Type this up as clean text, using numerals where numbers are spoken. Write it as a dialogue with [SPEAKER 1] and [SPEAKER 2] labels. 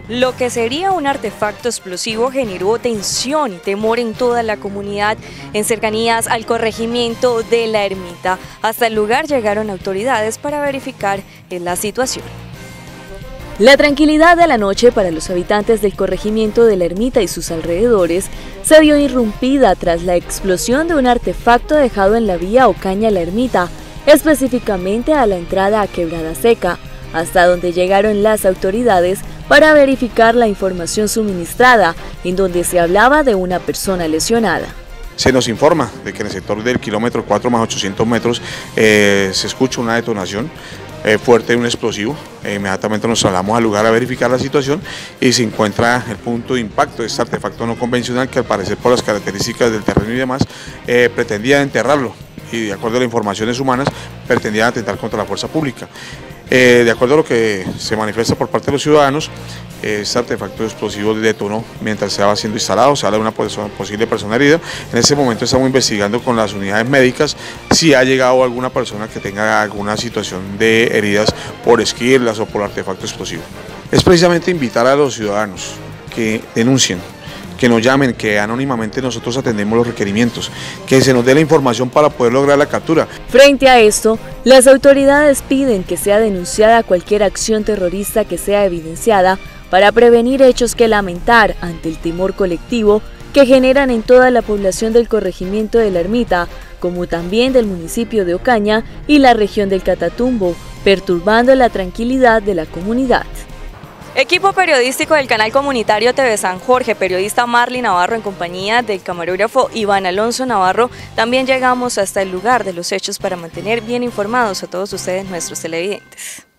[SPEAKER 1] Lo que sería un artefacto explosivo generó tensión y temor en toda la comunidad en cercanías al corregimiento de La Ermita. Hasta el lugar llegaron autoridades para verificar la situación. La tranquilidad de la noche para los habitantes del corregimiento de La Ermita y sus alrededores se vio irrumpida tras la explosión de un artefacto dejado en la vía Ocaña-La Ermita, específicamente a la entrada a Quebrada Seca, hasta donde llegaron las autoridades para verificar la información suministrada, en donde se hablaba de una persona lesionada.
[SPEAKER 2] Se nos informa de que en el sector del kilómetro 4 más 800 metros se escucha una detonación fuerte de un explosivo. Inmediatamente nos trasladamos al lugar a verificar la situación y se encuentra el punto de impacto de este artefacto no convencional que, al parecer, por las características del terreno y demás, pretendía enterrarlo y, de acuerdo a las informaciones humanas, pretendía atentar contra la fuerza pública. De acuerdo a lo que se manifiesta por parte de los ciudadanos, este artefacto explosivo detonó mientras estaba siendo instalado. Se habla de una posible persona herida. En ese momento estamos investigando con las unidades médicas si ha llegado alguna persona que tenga alguna situación de heridas por esquirlas o por artefacto explosivo. Es precisamente invitar a los ciudadanos que denuncien, que nos llamen, que anónimamente nosotros atendemos los requerimientos, que se nos dé la información para poder lograr la captura.
[SPEAKER 1] Frente a esto, las autoridades piden que sea denunciada cualquier acción terrorista que sea evidenciada para prevenir hechos que lamentar ante el temor colectivo que generan en toda la población del corregimiento de La Ermita, como también del municipio de Ocaña y la región del Catatumbo, perturbando la tranquilidad de la comunidad. Equipo periodístico del canal comunitario TV San Jorge, periodista Marley Navarro en compañía del camarógrafo Iván Alonso Navarro, también llegamos hasta el lugar de los hechos para mantener bien informados a todos ustedes, nuestros televidentes.